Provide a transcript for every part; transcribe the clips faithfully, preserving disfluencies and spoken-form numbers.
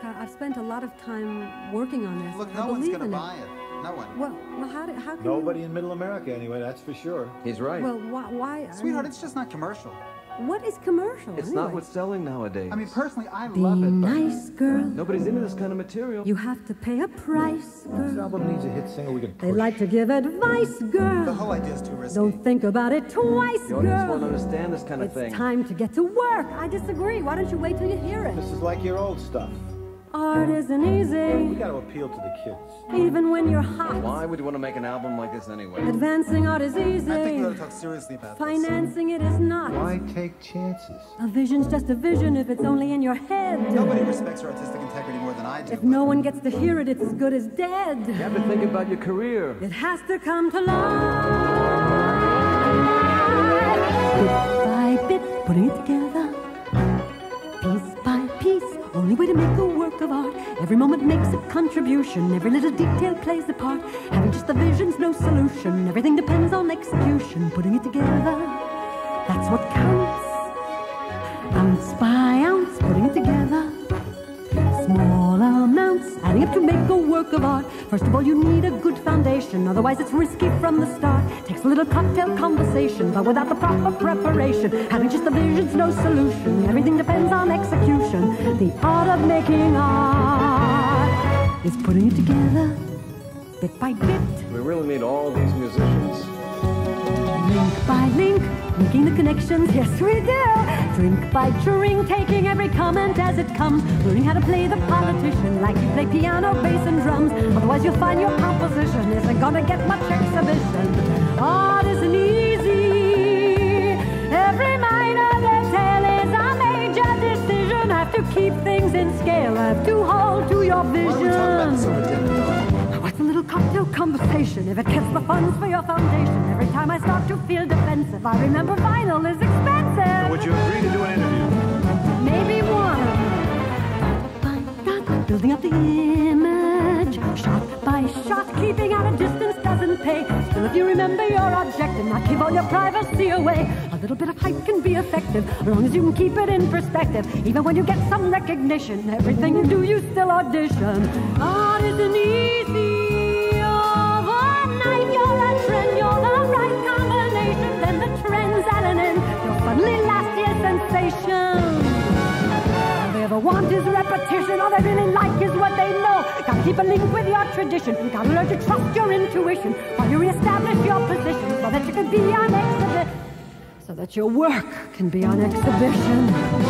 I, I've spent a lot of time working on this. Look, I no one's believe going to in buy it. No one. Well, well, how, do, how can Nobody you... in Middle America, anyway, that's for sure. He's right. Well, why... why Sweetheart, I mean, it's just not commercial. what is commercial, It's anyway? not what's selling nowadays. I mean, personally, I Be love it, but... nice, girl. Nobody's into this kind of material. You have to pay a price, This girl. album needs a hit single we can push. They like to give advice, girl. The whole idea is too risky. Don't think about it twice, The audience girl. won't understand this kind of It's thing. time to get to work. I disagree. Why don't you wait till you hear it? This is like your old stuff. Art isn't We easy, got to appeal to the kids. even when you're hot. Why would you want to make an album like this anyway? Advancing art is easy. I think we ought to talk seriously about this. Financing it is not. Why take chances? A vision's just a vision if it's only in your head. Nobody respects your artistic integrity more than I do. If no one gets to hear it, it's as good as dead. You have to think about your career. It has to come to life. Bit by bit, putting it together. Piece by piece, only way to make a work of art. Every moment makes a contribution. Every little detail plays a part. Having just the vision's no solution. Everything depends on execution. Putting it together, that's what counts. Ounce by ounce, putting it together. Small amounts, adding up to make a work of art. First of all, you need a good foundation. Otherwise, it's risky from the start. Takes a little cocktail conversation, but without the proper preparation, having just the vision's no solution. Everything depends on execution. The art of making art is putting it together, bit by bit. We really need all these musicians. Link by link, making the connections, yes we do. Drink by drink, taking every comment as it comes. Learning how to play the politician like you play piano, bass and drums. Otherwise you'll find your composition isn't gonna get much exhibition. Art isn't easy. Every minor detail is a major decision. Have to keep things in scale, have to hold to your Why don't we talk about this vision. over dinner, darling? What's a little cocktail conversation if it gets the funds for your foundation? Every time I start to feel defensive, I remember vinyl is expensive. Would you agree to do an interview? Maybe one. Building up the image, shot by shot, keeping at a distance doesn't pay. Still, if you remember your objective, not give all your privacy away. A little bit of hype can be effective, as long as you can keep it in perspective. Even when you get some recognition, everything you do, you still audition. Art isn't easy. Overnight, you're a trend, you're the right combination. Then the trend's at an end, you'll suddenly last year's sensation. All they ever want is repetition. All they really like is what they know. Gotta keep a link with your tradition. You gotta learn to trust your intuition while you reestablish your position so that you can be on exhibition. So that your work can be on exhibition.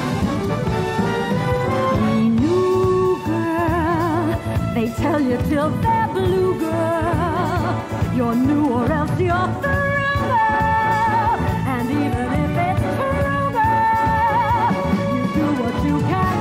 Be new, girl. They tell you till they're blue, girl. You're new or else you're through, girl. And even if it's true, girl, you do what you can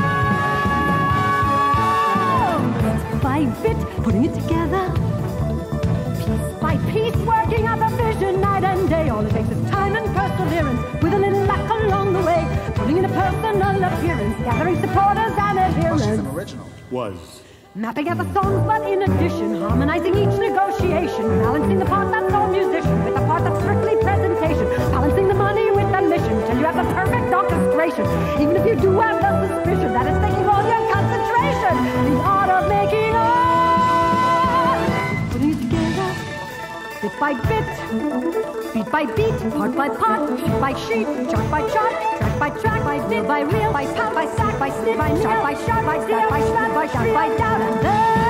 do. Bit by bit, putting it together. Piece by piece, working on the vision night and day. All it takes is time and perseverance, with a little luck along the way. Putting in a personal appearance, gathering supporters and Well, adherents. she's an original. Was. Mapping out the songs, but in addition, harmonizing each negotiation, balancing the part that's all musician with the part that's strictly presentation, balancing the money with the mission till you have the perfect orchestration. Even if you do have the suspicion that it's taking all your concentration, the art of making art is putting it together, bit by bit, beat by beat, part by part, sheet by sheet, chart by chart, track by track, by bit by reel, by snap by sack, by snip, by shot by shot, by step by step, by shot by down, and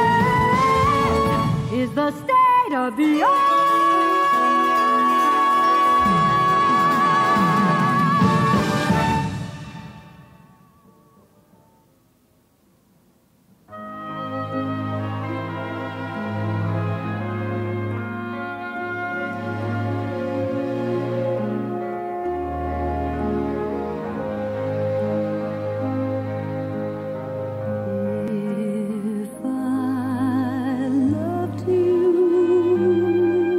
that is the state of the art. If I loved you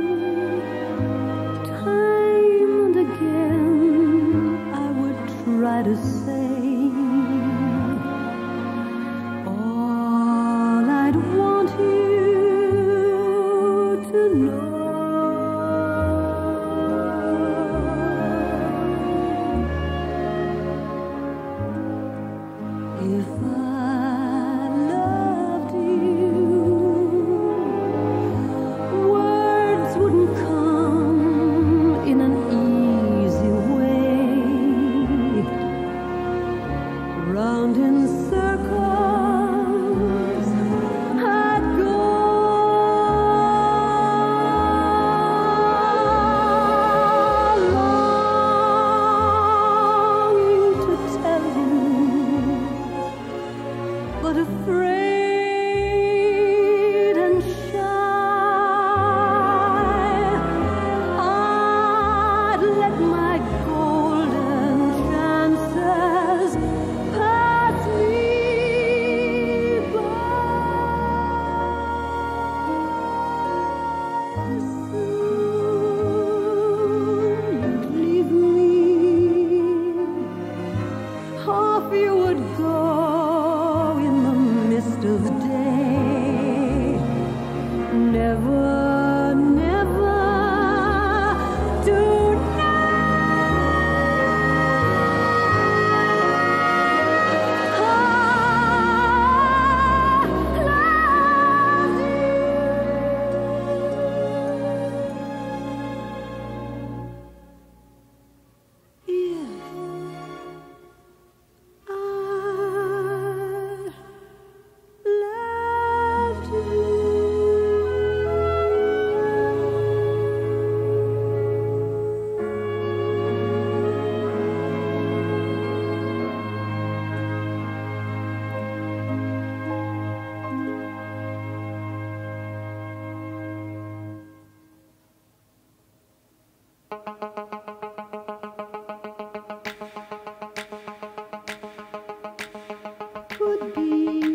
Could be.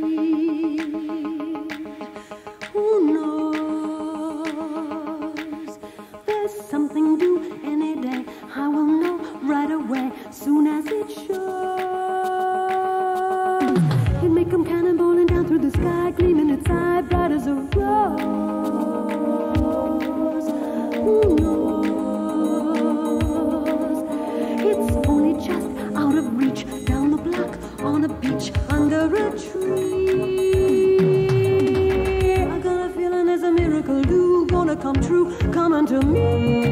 Who knows? There's something due any day. I will know right away, soon as it shows. He'd make 'em cannonballing down through the sky, gleaming its eye bright as a rose. Who knows? It's only just out of reach, down the block, on a beach, under a tree. I got a feeling there's a miracle do gonna come true, coming to me.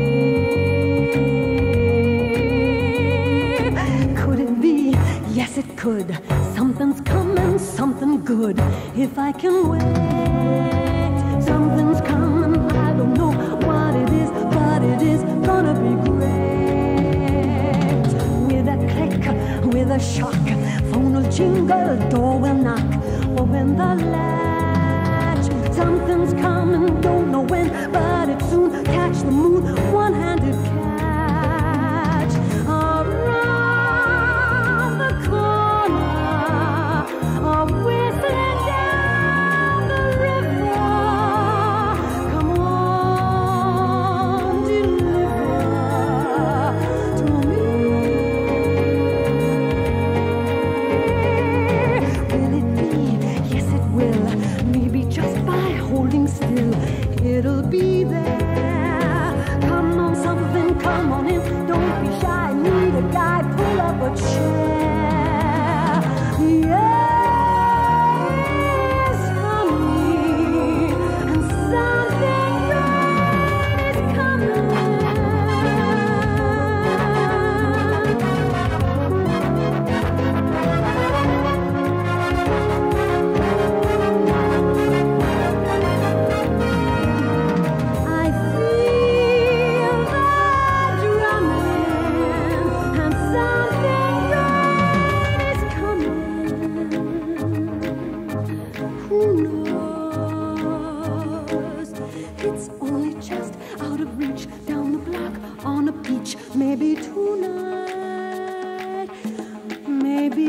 Could it be? Yes, it could. Something's coming, something good. If I can wait, something's coming. I don't know what it is, but it is gonna be great. With a click, with a shock, phone will jingle, door will knock, open the latch. Something's coming, don't know when, but it soon catch the moon, one-handed catch. Around the corner, a whistling down the river. Come on, deliver to me. Will it be? Yes, it will. Maybe just by holding still, it'll be there. Come on, something, come on in. Don't be shy, need a guy, pull up a chair. Yes, honey, and something good is coming. I feel the drumming, and something good is coming. Who knows? It's only just out of reach, down the block, on a beach. Maybe tonight, maybe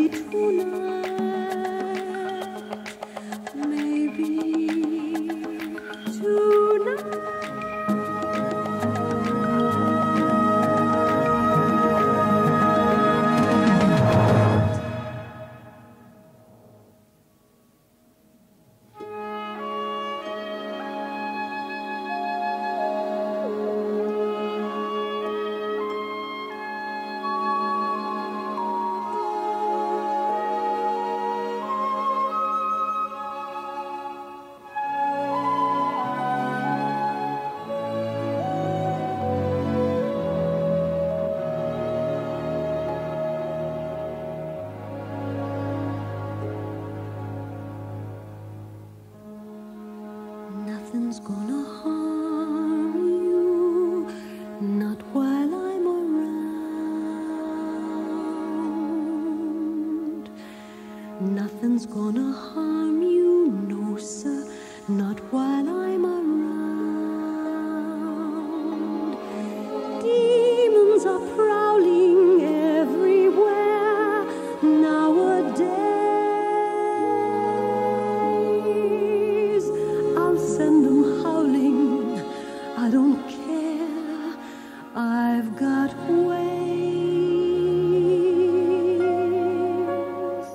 tonight, maybe tonight. Nothing's gonna harm you, not while I'm around. Nothing's gonna harm you, no sir, not while I'm around. Demons are prowling everywhere nowadays. I'll send them howling, I don't care, I've got ways.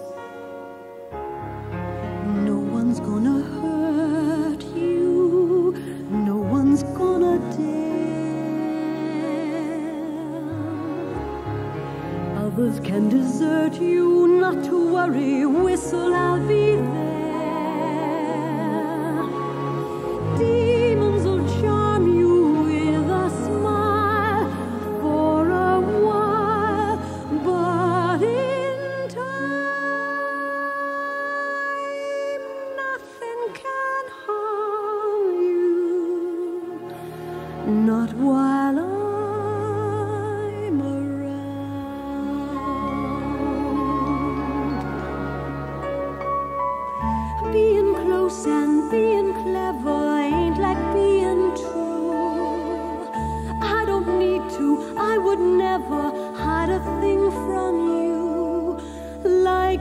No one's gonna hurt you, no one's gonna dare. Others can desert you, not to worry, whistle, I'll be there. Demons will charm you with a smile for a while, but in time, nothing can harm you, not while I'm around. Being close and being clever ain't like being true. I don't need to I would never hide a thing from you like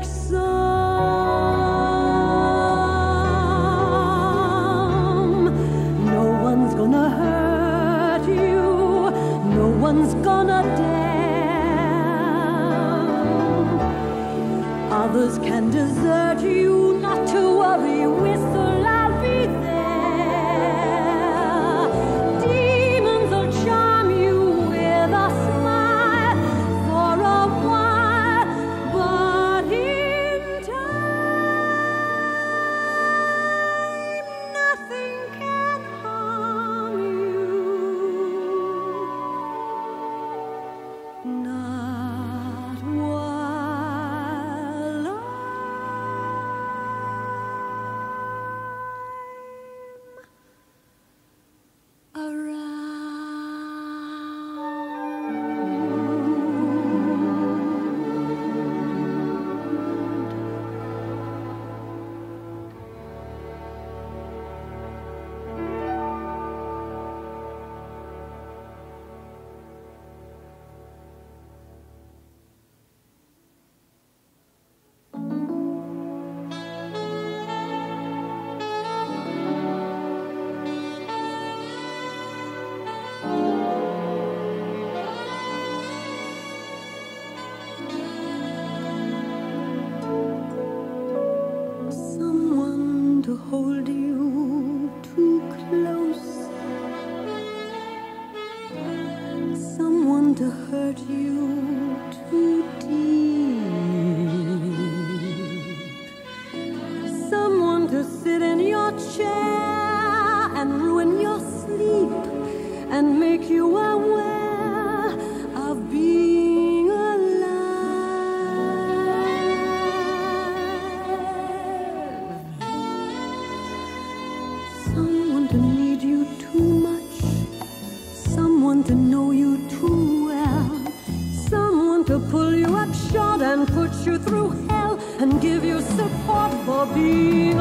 some. No one's gonna hurt you, no one's gonna dare. Others can desert you, not to worry, whistle, I'll be there. Demons will charm you with a smile for a while, but in time, nothing can harm you. Not while I'm someone to hold you too close, someone to hurt you too deep, someone to sit in your chair and ruin your sleep and make you aware of being alive. Someone to need you too much, someone to know you too well, someone to pull you up short and put you through hell and give you support for being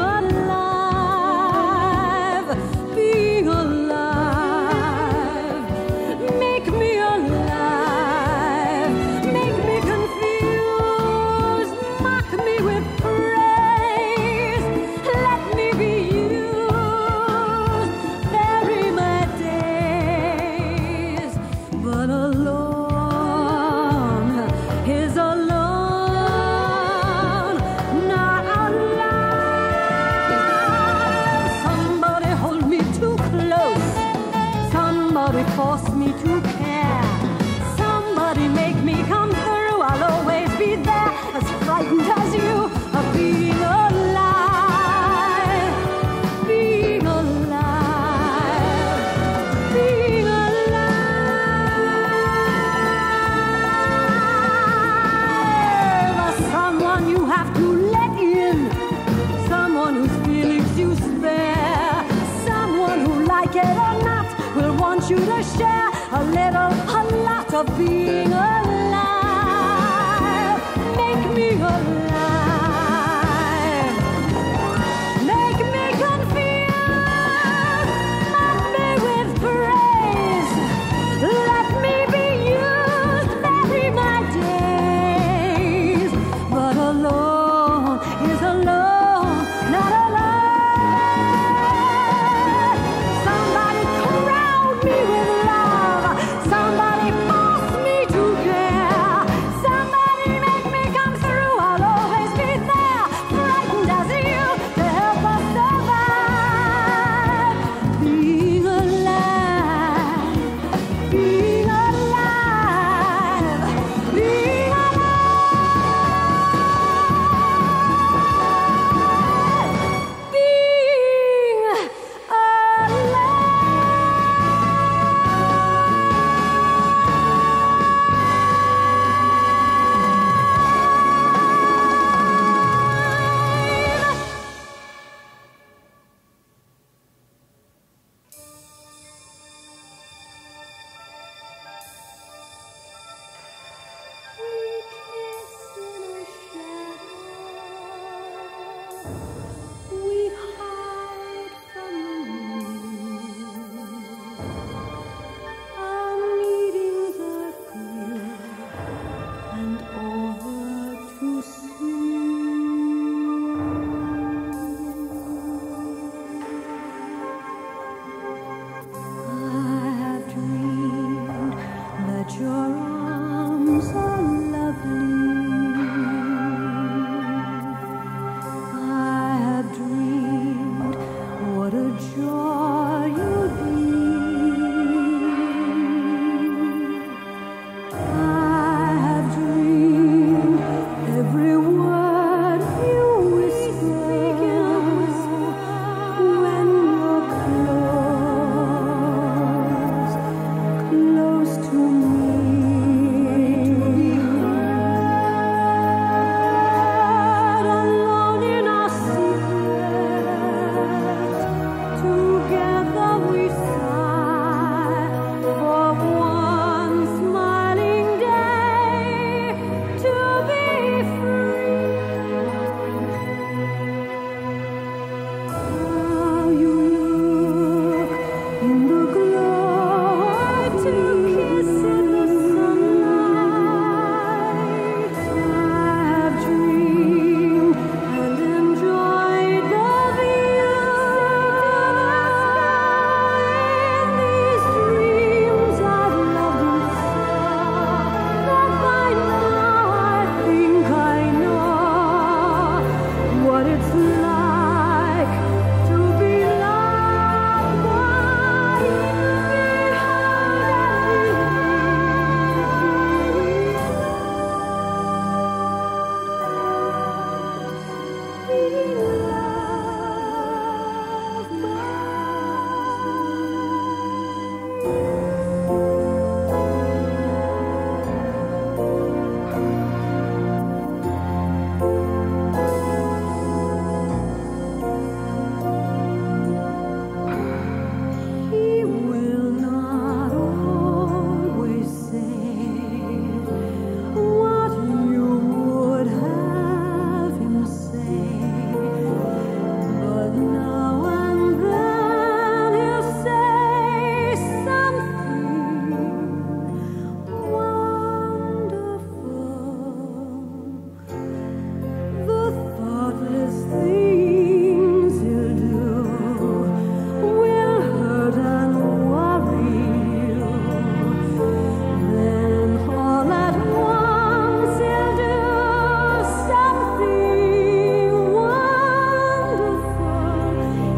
alive, being alive. Make me alive, make me confused, mock me with praise, let me be used, bury my days, but alone is alone, not alive. Somebody hold me too close, somebody force me to care, somebody make me come through. I'll always be there, as frightened as you of being alive, being alive, being alive. Someone you have to let in, someone whose feelings you spare, someone who, like it or not, will want you to share a little, a lot of being alive. Make me alive, make me confused, mock me with praise, let me be used, bury my days, but alone is alone, not alive. Somebody crowd me with love, somebody force me to care.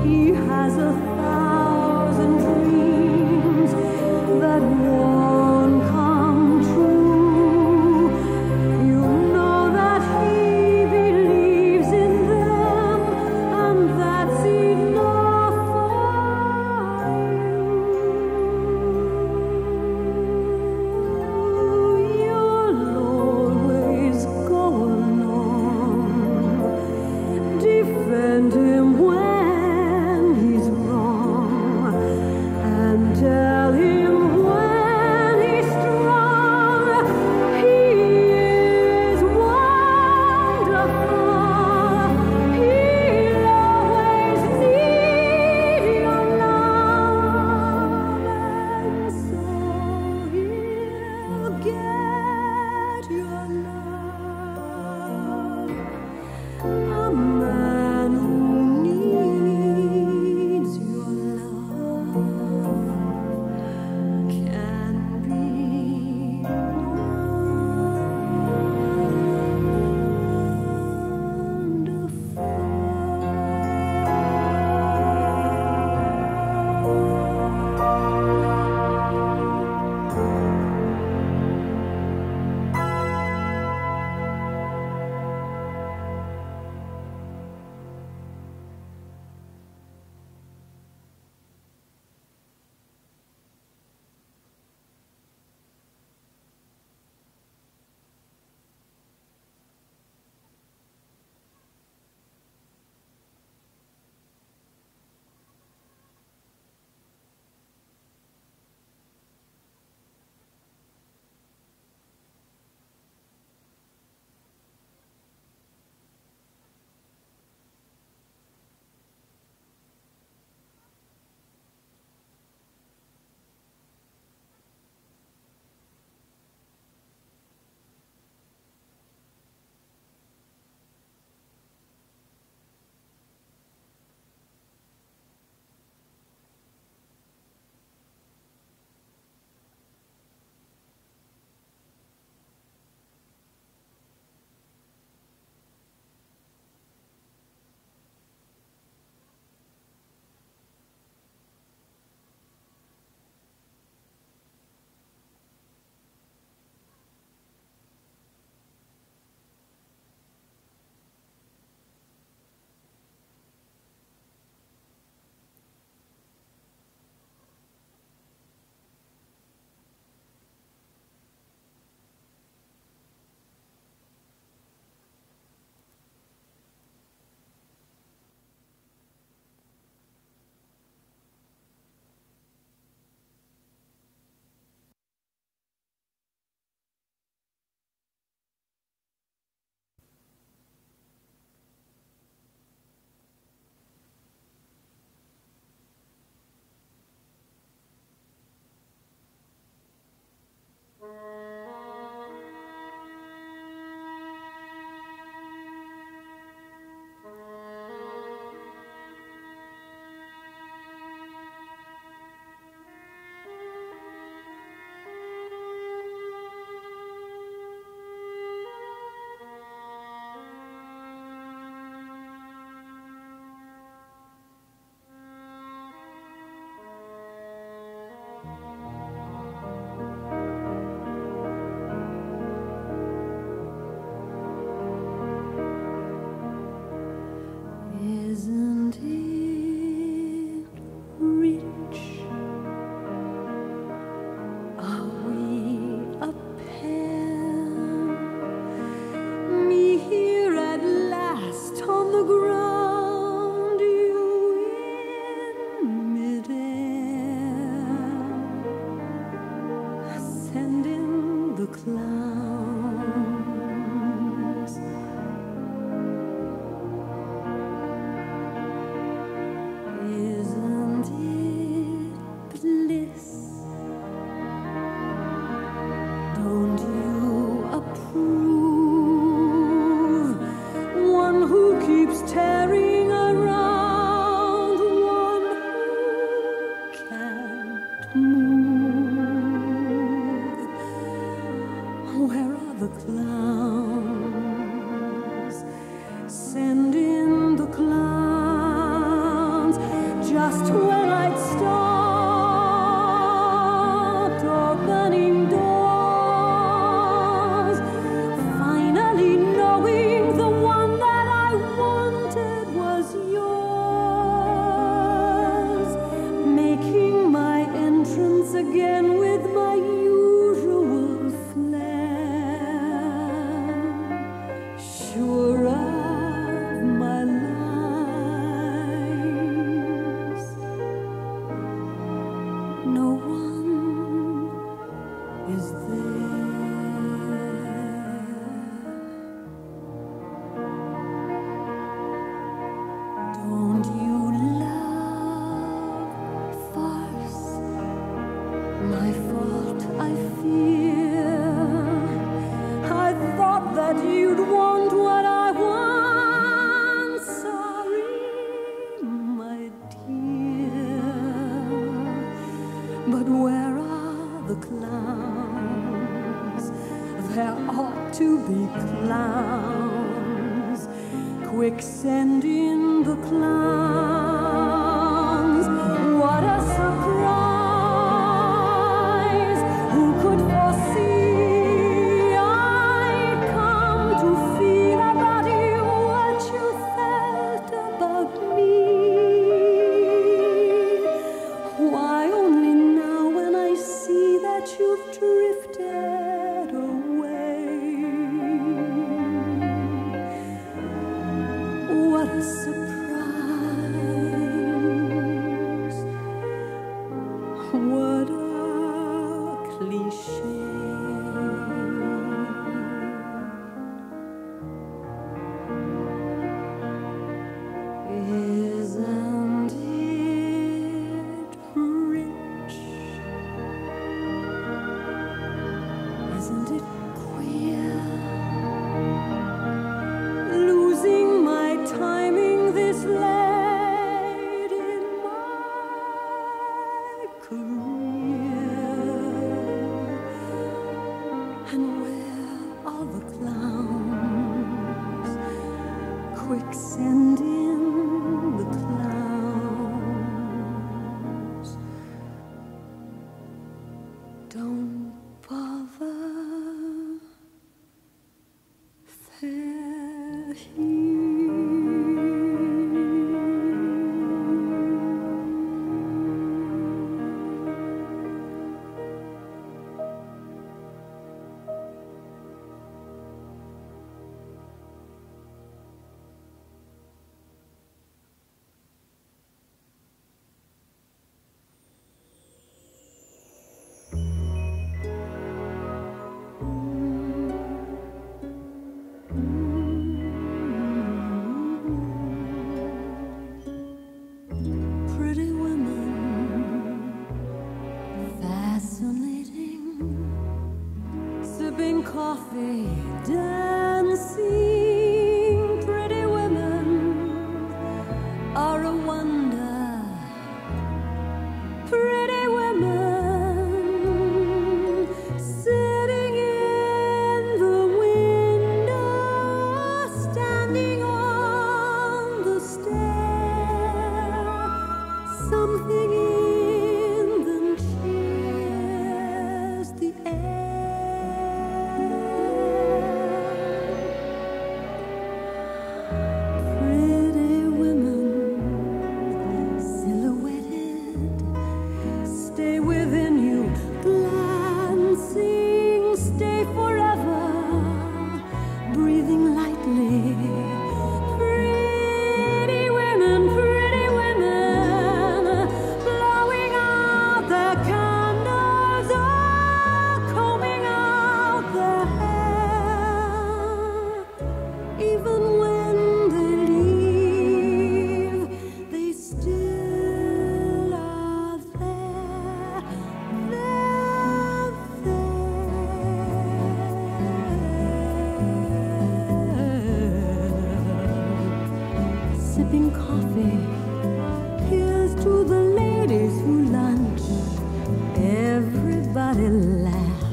he has a thousand dreams that won't come true. You know that he believes in them, and that's enough for you. You'll always go along, defend him when he's wrong, and tell him when just when I'd stopped opening doors, finally knowing the one that I wanted was yours, making my entrance again with my usual flair, sure of my lies. No one is there. Don't you love farce? My fault, I fear. I thought that you'd want what I want. Sorry, my dear. But where are the clowns? There ought to be clowns. Quick, send in the clowns. What a surprise! Who could foresee I'd come to feel about you what you felt about me? Why only now when I see that you've drifted away? What a surprise! What a cliché! Isn't it rich? Isn't it queer? Losing my timing this late in my career. And where are the clowns? Quick, send in the clowns. Don't bother. They're pretty women, fascinating, sipping coffee, dancing. Pretty women are a wonder. Pretty women sitting in the window, standing on the stair. Something in them cheers the air. Pretty women silhouetted, stay within you, glancing, stay forever, breathing lightly. Pretty women, pretty women, blowing out their candles or combing out their hair. Even when they leave, they still are there. They're there. Sipping coffee, here's to the ladies who lunch. Everybody laugh,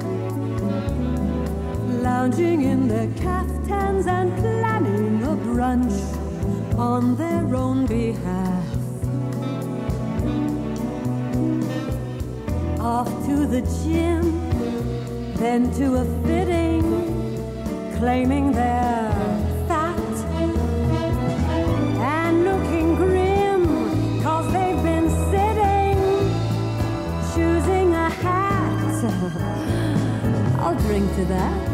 lounging in their caftans and planning a brunch on their own behalf. off to the gym, then to a fitting, claiming they're fat and looking grim, cause they've been sitting, choosing a hat. I'll drink to that.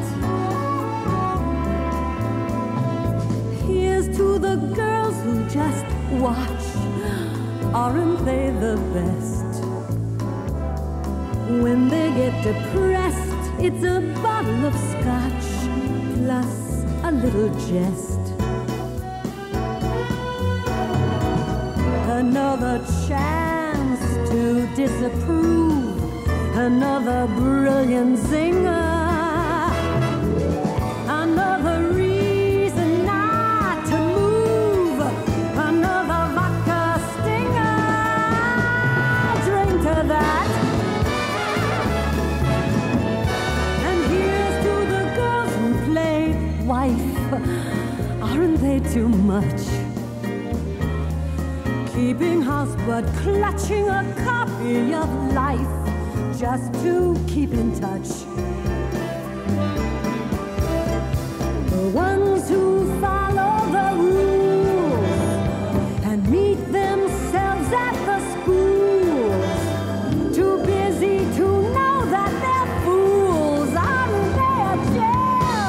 Here's to the girls who just watch. Aren't they the best? When they get depressed, it's a bottle of scotch plus a little jest. Another chance to disapprove, another brilliant zinger, another reason not to move, another vodka stinger. Drink to that. And here's to the girls who play wife. Aren't they too much? Keeping house but clutching a copy of life just to keep in touch. The ones who follow the rules and meet themselves at the schools, too busy to know that they're fools. Aren't they a gem?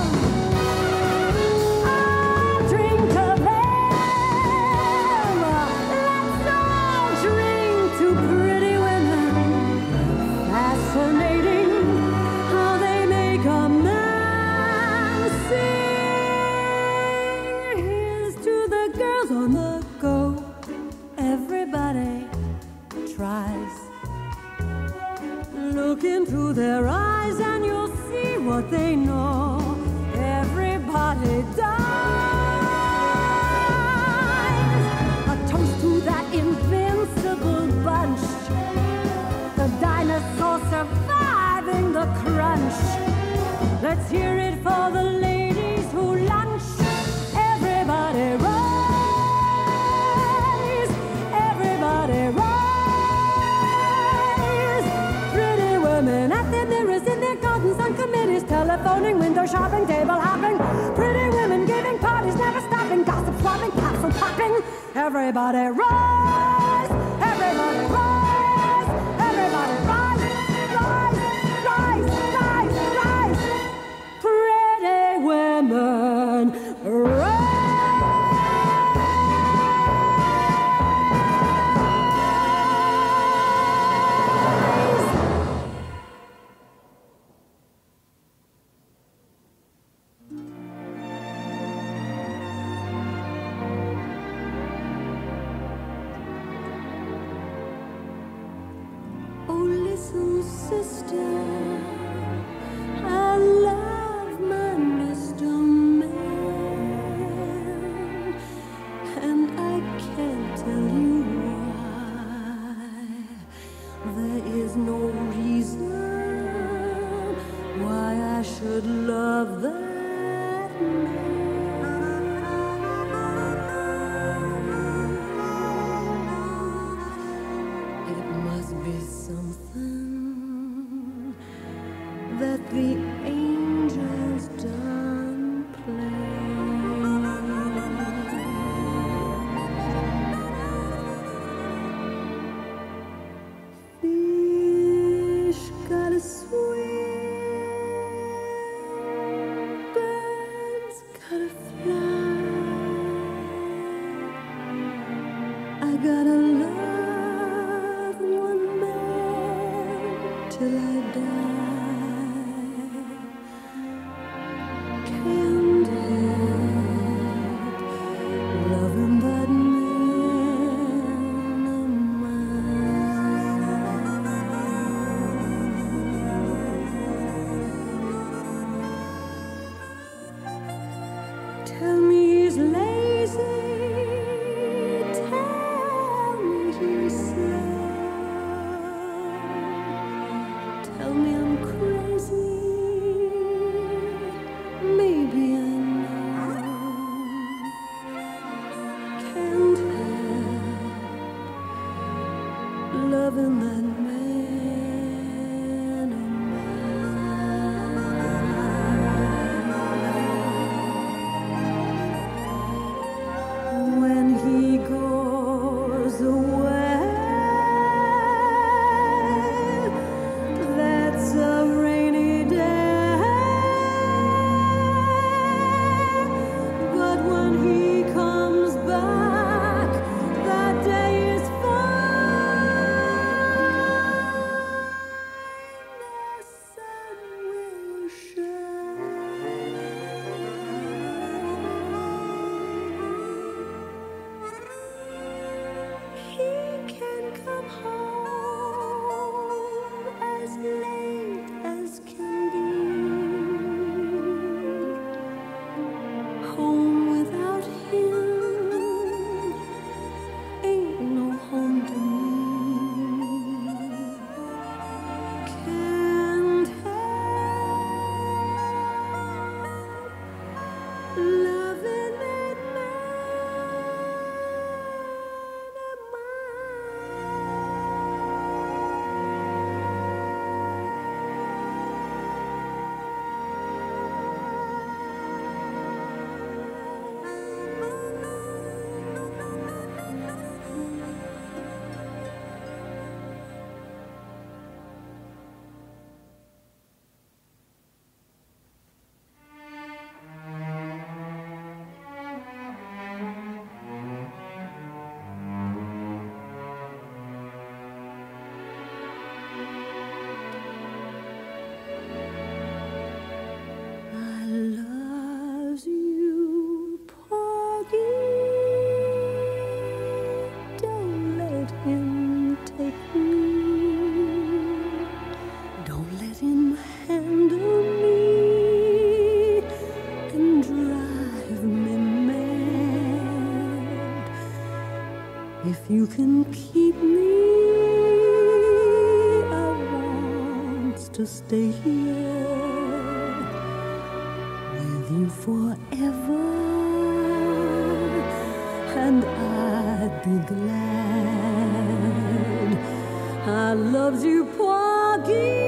I'll drink to them. Let's all drink to pretty women. Fascinating how they make a man sing. Here's to the girls on the go. Everybody tries. Look into their eyes and you'll see what they know. Everybody dies. A toast to that invincible bunch, the dinosaur surviving the crunch. Let's hear it for the ladies who lunch. Everybody rise, everybody rise. Pretty women at their mirrors, in their gardens, on committees, telephoning, window shopping, table hopping. Pretty women giving parties, never stopping, gossip swapping, capsule popping. Everybody rise, everybody rise, everybody rise, rise, rise, rise, rise. Pretty women rise. Oh, listen, sister, I love my Mister Man, and I can't tell you why. There is no reason why I should love that man. It must be something that the angels done play. Fish gotta swim, birds gotta fly. I gotta love one man till I die. Can't help loving that man of mine. Tell me he's lazy, tell me he's slow, tell me I'm crazy, maybe I know. Can't help loving that man you can keep me, I want to stay here with you forever, and I'd be glad. I loves you, Porgy.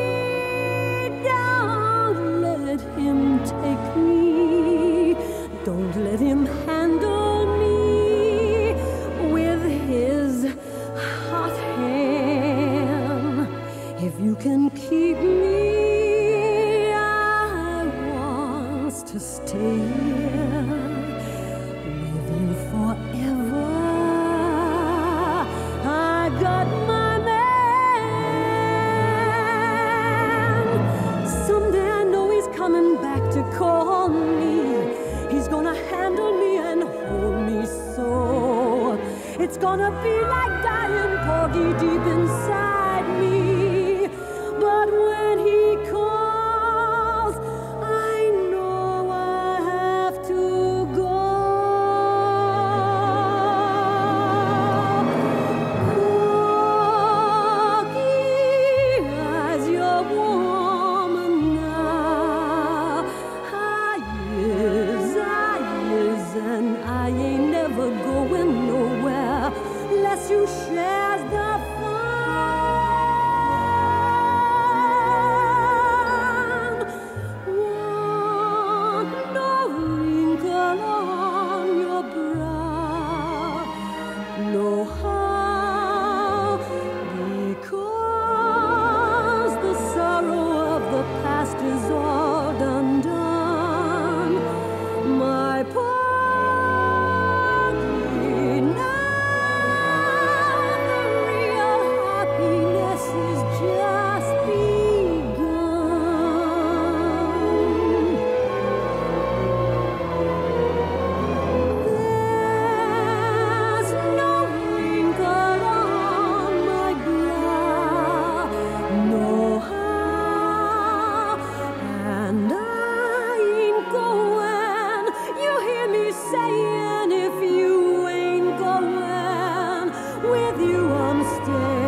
Don't let him take me. Don't let him handle me with his hot hand. If you can keep me, I want to stay here with you forever. I got my man. Someday I know he's coming back to call me. He's gonna handle me and hold me so. It's gonna be like dying Porgy deep inside me. But when he calls, I know I have to go. Porgy, as you're warmer now, I is, I is, and I ain't never going nowhere unless you share the fun. Want no wrinkle on your brow, no how, because the sorrow of the past is all done done. My Porgy, now the real happiness is just begun. There's no wrinkle on my brow, no how, and I ain't going. You hear me saying, if you ain't going, with you I'm staying.